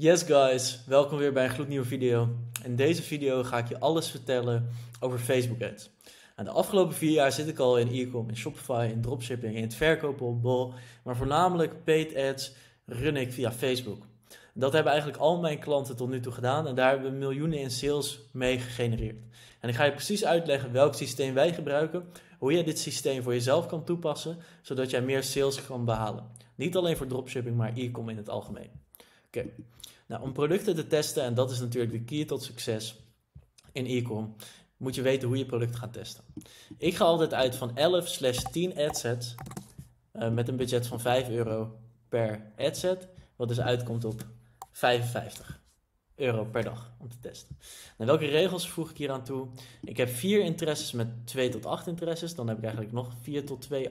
Yes guys, welkom weer bij een gloednieuwe video. In deze video ga ik je alles vertellen over Facebook ads. De afgelopen 4 jaar zit ik al in e-com, in Shopify, in dropshipping, in het verkopen op Bol. Maar voornamelijk paid ads run ik via Facebook. Dat hebben eigenlijk al mijn klanten tot nu toe gedaan en daar hebben we miljoenen in sales mee gegenereerd. En ik ga je precies uitleggen welk systeem wij gebruiken, hoe je dit systeem voor jezelf kan toepassen, zodat jij meer sales kan behalen. Niet alleen voor dropshipping, maar e-com in het algemeen. Oké. Nou, om producten te testen, en dat is natuurlijk de key tot succes in e-com, moet je weten hoe je product gaat testen. Ik ga altijd uit van 11/10 adsets met een budget van €5 per adset, wat dus uitkomt op €55 per dag om te testen. Nou, welke regels voeg ik hier aan toe? Ik heb 4 interesses met 2 tot 8 interesses, dan heb ik eigenlijk nog 4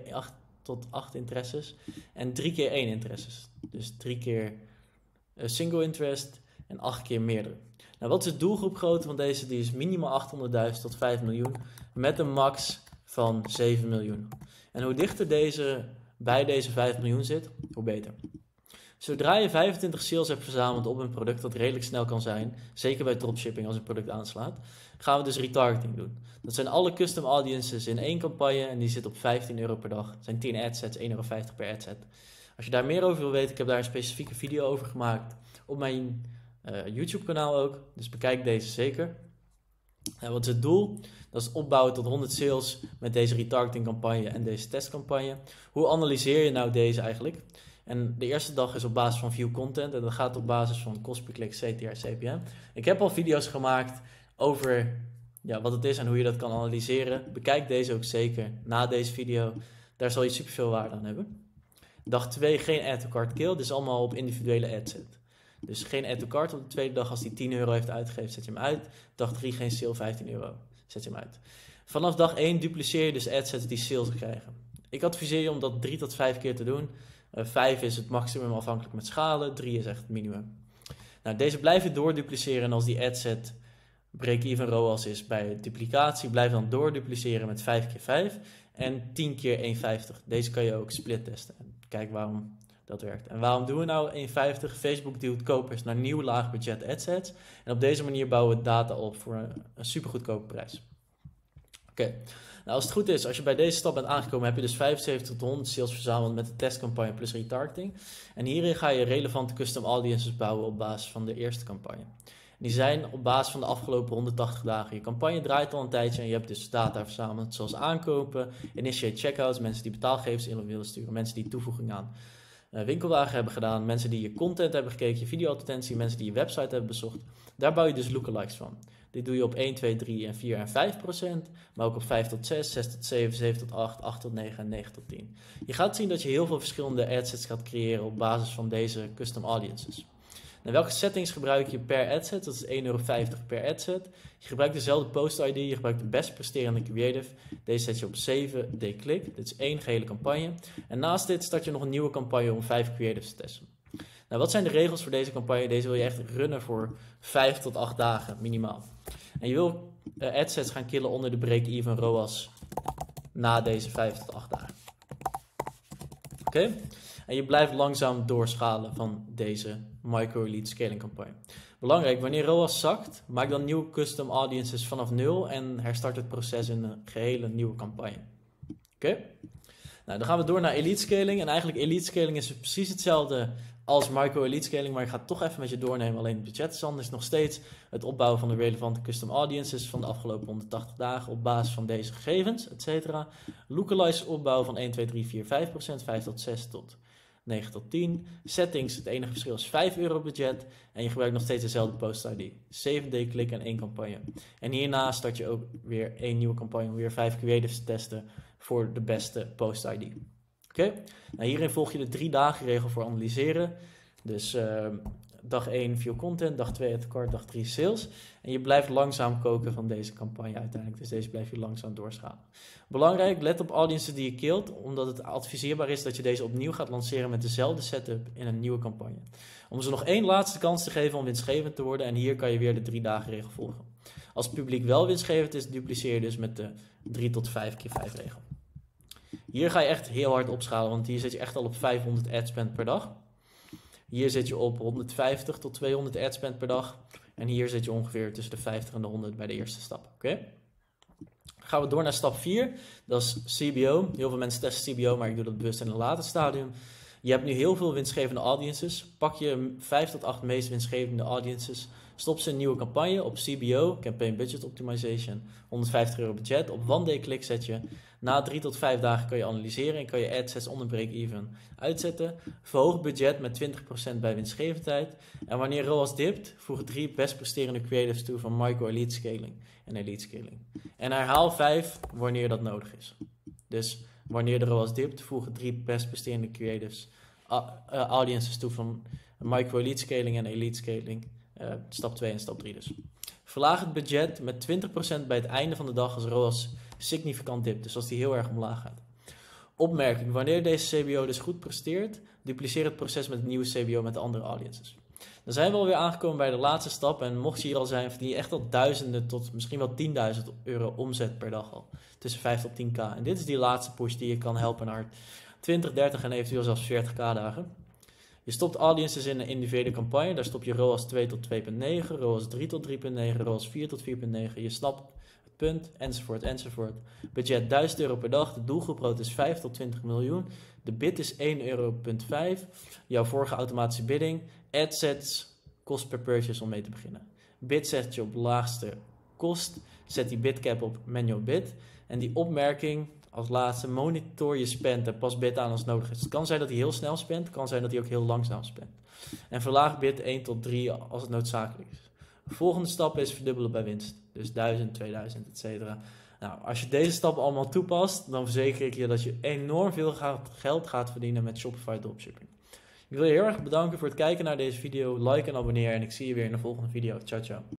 tot 8 interesses en 3 keer 1 interesses. Dus 3 keer single interest en 8 keer meerdere. Nou, wat is de doelgroepgrootte van deze? Die is minimaal 800.000 tot 5 miljoen met een max van 7 miljoen. En hoe dichter deze bij deze 5 miljoen zit, hoe beter. Zodra je 25 sales hebt verzameld op een product dat redelijk snel kan zijn, zeker bij dropshipping als een product aanslaat, gaan we dus retargeting doen. Dat zijn alle custom audiences in 1 campagne en die zit op €15 per dag. Dat zijn 10 adsets, €1,50 per adset. Als je daar meer over wil weten, ik heb daar een specifieke video over gemaakt op mijn YouTube kanaal ook. Dus bekijk deze zeker. En wat is het doel? Dat is opbouwen tot 100 sales met deze retargeting campagne en deze testcampagne. Hoe analyseer je nou deze eigenlijk? En de eerste dag is op basis van view content en dat gaat op basis van kost per klik, CTR, CPM. Ik heb al video's gemaakt over wat het is en hoe je dat kan analyseren. Bekijk deze ook zeker na deze video. Daar zal je superveel waarde aan hebben. Dag 2 geen add to cart kill, dit is allemaal op individuele adset. Dus geen add to cart op de tweede dag, als die €10 heeft uitgegeven, zet je hem uit. Dag 3 geen sale, €15, zet je hem uit. Vanaf dag 1 dupliceer je dus adsets die sales krijgen. Ik adviseer je om dat 3 tot 5 keer te doen. 5 is het maximum afhankelijk met schalen, 3 is echt het minimum. Nou, deze blijven doordupliceren en als die adset break-even ROAS is bij duplicatie, blijf dan doordupliceren met 5 keer 5 en 10 keer 1,50. Deze kan je ook split testen. Kijk waarom dat werkt. En waarom doen we nou 1,50? Facebook duwt kopers naar nieuw laag budget adsets. En op deze manier bouwen we data op voor een super goedkope prijs. Oké. Nou, als het goed is, als je bij deze stap bent aangekomen, heb je dus 75 tot 100 sales verzameld met de testcampagne plus retargeting. En hierin ga je relevante custom audiences bouwen op basis van de eerste campagne. Die zijn op basis van de afgelopen 180 dagen. Je campagne draait al een tijdje en je hebt dus data verzameld zoals aankopen, initiate checkouts, mensen die betaalgevers in willen sturen, mensen die toevoeging aan winkelwagen hebben gedaan, mensen die je content hebben gekeken, je videoadvertentie, mensen die je website hebben bezocht. Daar bouw je dus lookalikes van. Dit doe je op 1, 2, 3 en 4 en 5%, maar ook op 5 tot 6, 6 tot 7, 7 tot 8, 8 tot 9 en 9 tot 10. Je gaat zien dat je heel veel verschillende adsets gaat creëren op basis van deze custom audiences. Nou, welke settings gebruik je per adset? Dat is €1,50 per adset. Je gebruikt dezelfde post ID, je gebruikt de best presterende creative. Deze zet je op 7 d-click. Dit is 1 gehele campagne. En naast dit start je nog een nieuwe campagne om 5 creatives te testen. Nou, wat zijn de regels voor deze campagne? Deze wil je echt runnen voor 5 tot 8 dagen minimaal. En je wil adsets gaan killen onder de break-even ROAS na deze 5 tot 8 dagen. Oké? En je blijft langzaam doorschalen van deze micro-lead scaling campagne. Belangrijk, wanneer ROAS zakt, maak dan nieuwe custom audiences vanaf 0 en herstart het proces in een gehele nieuwe campagne. Oké? Nou, dan gaan we door naar elite scaling. En eigenlijk elite scaling is precies hetzelfde als micro-elite scaling, maar ik ga het toch even met je doornemen. Alleen het budget is anders. Nog steeds het opbouwen van de relevante custom audiences van de afgelopen 180 dagen op basis van deze gegevens, etc. Lookalikes opbouwen van 1, 2, 3, 4, 5%, 5 tot 6 tot 9 tot 10. Settings, het enige verschil is €5 budget. En je gebruikt nog steeds dezelfde post ID. 7 d-click en 1 campagne. En hierna start je ook weer 1 nieuwe campagne om weer 5 creatives te testen voor de beste post ID. Oké? Nou, hierin volg je de 3 dagen regel voor analyseren. Dus dag 1 view content, dag 2 add to cart, dag 3 sales. En je blijft langzaam koken van deze campagne uiteindelijk. Dus deze blijf je langzaam doorschalen. Belangrijk, let op audiences die je killt, omdat het adviseerbaar is dat je deze opnieuw gaat lanceren met dezelfde setup in een nieuwe campagne. Om ze nog 1 laatste kans te geven om winstgevend te worden. En hier kan je weer de 3 dagen regel volgen. Als het publiek wel winstgevend is, dupliceer je dus met de 3 tot 5 keer 5 regel. Hier ga je echt heel hard opschalen, want hier zit je echt al op 500 ad spend per dag. Hier zit je op 150 tot 200 adspend per dag. En hier zit je ongeveer tussen de 50 en de 100 bij de eerste stap. Oké? Gaan we door naar stap 4. Dat is CBO. Heel veel mensen testen CBO, maar ik doe dat bewust in een later stadium. Je hebt nu heel veel winstgevende audiences. Pak je 5 tot 8 meest winstgevende audiences. Stop ze in een nieuwe campagne op CBO, Campaign Budget Optimization. €150 budget. Op one day click zet je. Na 3 tot 5 dagen kan je analyseren en kan je adsets onder break-even uitzetten. Verhoog budget met 20% bij winstgevendheid. En wanneer ROAS dipt, voeg 3 best presterende creatives toe van micro-elite scaling en elite scaling. En herhaal 5 wanneer dat nodig is. Dus wanneer de ROAS dipt, voeg 3 best presterende creatives audiences toe van micro-elite scaling en elite scaling. Stap 2 en stap 3 dus. Verlaag het budget met 20% bij het einde van de dag als ROAS significant dipt. Dus als die heel erg omlaag gaat. Opmerking. Wanneer deze CBO dus goed presteert, dupliceer het proces met het nieuwe CBO met de andere audiences. Dan zijn we alweer aangekomen bij de laatste stap. En mocht je hier al zijn, verdien je echt al duizenden tot misschien wel €10.000 omzet per dag al. Tussen 5 tot 10k. En dit is die laatste push die je kan helpen naar 20, 30 en eventueel zelfs 40k dagen. Je stopt audiences in een individuele campagne. Daar stop je ROAS 2 tot 2.9, ROAS 3 tot 3.9, ROAS 4 tot 4.9. Je snapt het punt, enzovoort, enzovoort. Budget €1000 per dag. De doelgroep rood is 5 tot 20 miljoen. De bid is €1,5. Jouw vorige automatische bidding. Adsets, kost per purchase om mee te beginnen. Bid zet je op laagste kost. Zet die bidcap op manual bid. En die opmerking als laatste, monitor je spend en pas bid aan als nodig is. Het kan zijn dat hij heel snel spendt, het kan zijn dat hij ook heel langzaam spendt. En verlaag bid 1 tot 3 als het noodzakelijk is. De volgende stap is verdubbelen bij winst. Dus 1000, 2000, etc. Nou, als je deze stappen allemaal toepast, dan verzeker ik je dat je enorm veel geld gaat verdienen met Shopify dropshipping. Ik wil je heel erg bedanken voor het kijken naar deze video. Like en abonneer en ik zie je weer in de volgende video. Ciao, ciao.